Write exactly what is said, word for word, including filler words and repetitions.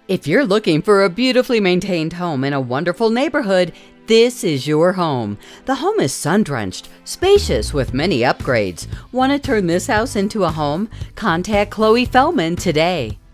If you're looking for a beautifully maintained home in a wonderful neighborhood, this is your home. The home is sun-drenched, spacious with many upgrades. Want to turn this house into a home? Contact Chloe Fellman today.